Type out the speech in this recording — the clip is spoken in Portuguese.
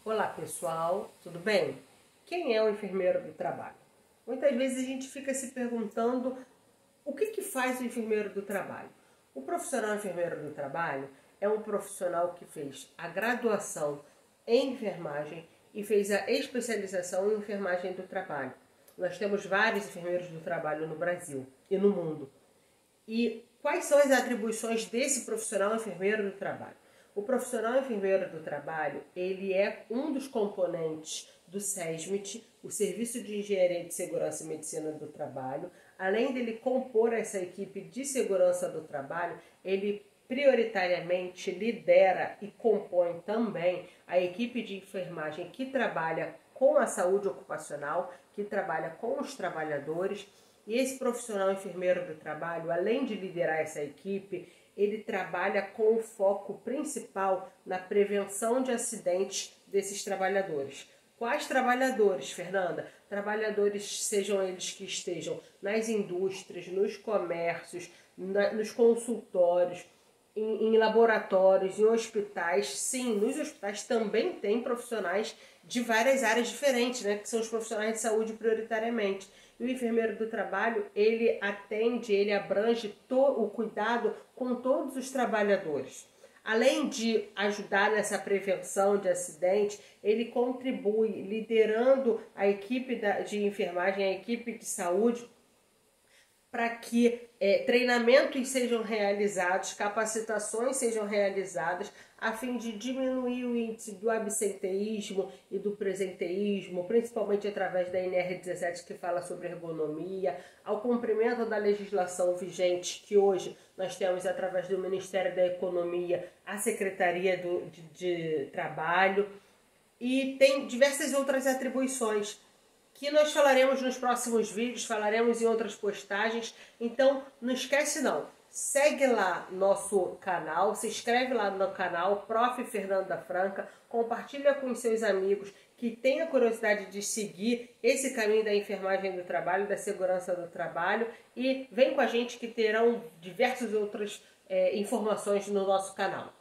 Olá pessoal, tudo bem? Quem é o enfermeiro do trabalho? Muitas vezes a gente fica se perguntando o que faz o enfermeiro do trabalho. O profissional enfermeiro do trabalho é um profissional que fez a graduação em enfermagem e fez a especialização em enfermagem do trabalho. Nós temos vários enfermeiros do trabalho no Brasil e no mundo. E quais são as atribuições desse profissional enfermeiro do trabalho? O profissional enfermeiro do trabalho, ele é um dos componentes do SESMIT, o Serviço de Engenharia de Segurança e Medicina do Trabalho. Além dele compor essa equipe de segurança do trabalho, ele prioritariamente lidera e compõe também a equipe de enfermagem que trabalha com a saúde ocupacional, que trabalha com os trabalhadores. E esse profissional enfermeiro do trabalho, além de liderar essa equipe, ele trabalha com o foco principal na prevenção de acidentes desses trabalhadores. Quais trabalhadores, Fernanda? Trabalhadores, sejam eles que estejam nas indústrias, nos comércios, nos consultórios, em laboratórios, em hospitais. Sim, nos hospitais também tem profissionais de várias áreas diferentes, né, que são os profissionais de saúde prioritariamente. E o enfermeiro do trabalho, ele atende, ele abrange o cuidado com todos os trabalhadores. Além de ajudar nessa prevenção de acidentes, ele contribui liderando a equipe de enfermagem, a equipe de saúde, para que treinamentos sejam realizados, capacitações sejam realizadas, a fim de diminuir o índice do absenteísmo e do presenteísmo, principalmente através da NR17, que fala sobre ergonomia, ao cumprimento da legislação vigente, que hoje nós temos através do Ministério da Economia, a Secretaria de Trabalho, e tem diversas outras atribuições que nós falaremos nos próximos vídeos, falaremos em outras postagens. Então, não esquece não, segue lá nosso canal, se inscreve lá no canal, Prof. Fernanda Franca, compartilha com os seus amigos que têm a curiosidade de seguir esse caminho da enfermagem do trabalho, da segurança do trabalho, e vem com a gente que terão diversas outras informações no nosso canal.